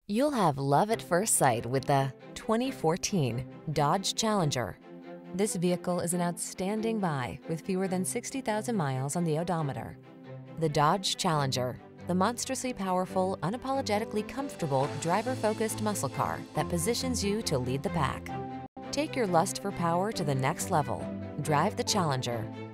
You'll have love at first sight with the 2014 Dodge Challenger. This vehicle is an outstanding buy with fewer than 60,000 miles on the odometer. The Dodge Challenger, the monstrously powerful, unapologetically comfortable, driver-focused muscle car that positions you to lead the pack. Take your lust for power to the next level. Drive the Challenger.